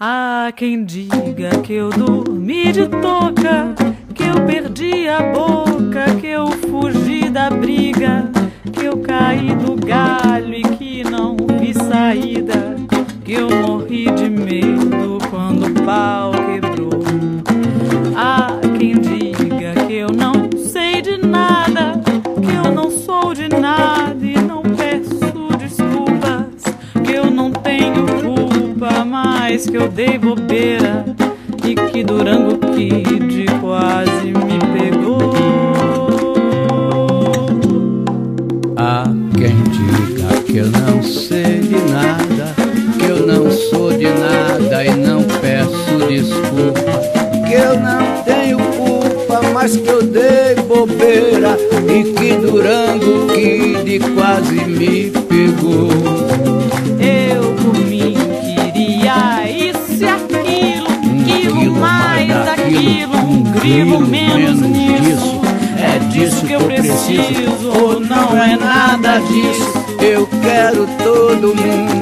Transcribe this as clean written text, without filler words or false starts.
Há quem diga que eu dormi de touca, que eu perdi a boca, que eu fugi da briga, que eu caí do galho e que não vi saída, que eu morri de medo quando o pau quebrou. Há quem diga que eu não sei de nada, que eu não sou de nada e não peço desculpas, que eu não tenho culpa, mas que eu dei bobeira e que Durango Kid quase me pegou. Há quem diga que eu não sei de nada, que eu não sou de nada e não peço desculpa, que eu não tenho culpa, mas que eu dei bobeira e que Durango Kid quase me pegou. Eu por mim queria isso e aquilo, um quilo mais daquilo, um grilo menos nisso. É disso que eu preciso ou não é nada disso. Eu quero todo mundo